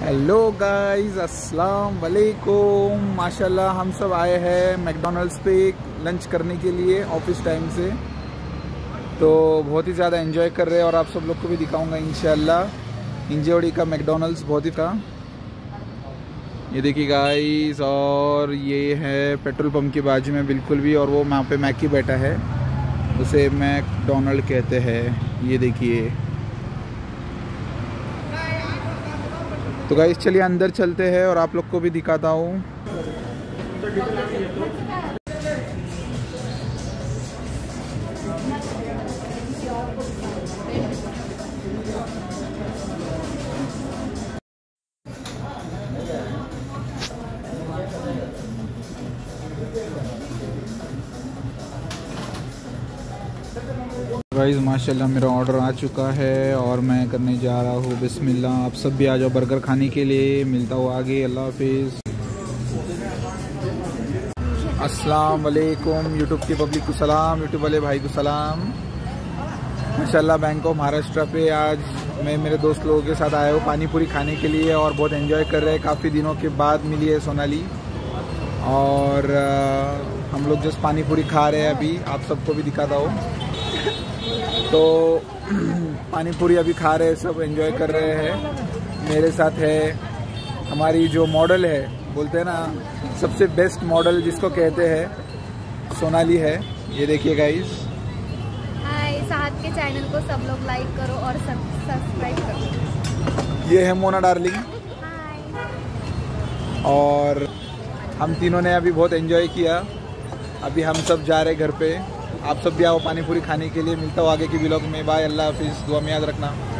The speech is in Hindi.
हेलो गाइस, अस्सलाम वालेकुम। माशाल्लाह हम सब आए हैं मैकडॉनल्ड्स पे लंच करने के लिए ऑफिस टाइम से। तो बहुत ही ज़्यादा एंजॉय कर रहे हैं और आप सब लोग को भी दिखाऊंगा इंशाल्लाह। इंजोड़ी का मैकडॉनल्ड्स बहुत ही था। ये देखिए गाइस, और ये है पेट्रोल पंप के बाजू में बिल्कुल भी, और वो वहाँ पे मैकी बैठा है, उसे मैकडॉनल्ड कहते हैं। ये देखिए। तो गाइस चलिए अंदर चलते हैं और आप लोग को भी दिखाता हूँ। गाइस माशाल्लाह मेरा ऑर्डर आ चुका है और मैं करने जा रहा हूँ बिस्मिल्लाह। आप सब भी आ जाओ बर्गर खाने के लिए। मिलता हूँ आगे। अल्लाह हाफिज़। अस्सलाम वालेकुम यूट्यूब की पब्लिक को सलाम, यूट्यूब वाले भाई को सलाम। माशाल्लाह बैंक ऑफ महाराष्ट्र पे आज मैं मेरे दोस्त लोगों के साथ आया हूँ पानी पूरी खाने के लिए और बहुत एंजॉय कर रहे हैं। काफ़ी दिनों के बाद मिली है सोनाली और हम लोग जस्ट पानी पूरी खा रहे हैं। अभी आप सबको भी दिखाता हूँ। तो पानी पूरी अभी खा रहे हैं, सब एंजॉय कर रहे हैं। मेरे साथ है हमारी जो मॉडल है, बोलते हैं ना सबसे बेस्ट मॉडल जिसको कहते हैं, सोनाली है। ये देखिए गाइस। हाय, साहत के चैनल को सब लोग लाइक करो और सब्सक्राइब करो। ये है मोना डार्लिंग। हाय। और हम तीनों ने अभी बहुत एंजॉय किया। अभी हम सब जा रहे घर पे। आप सब भी आओ पानी पूरी खाने के लिए। मिलता हूँ आगे की व्लॉग में। बाय, अल्लाह हाफिज़। दुआ में याद रखना।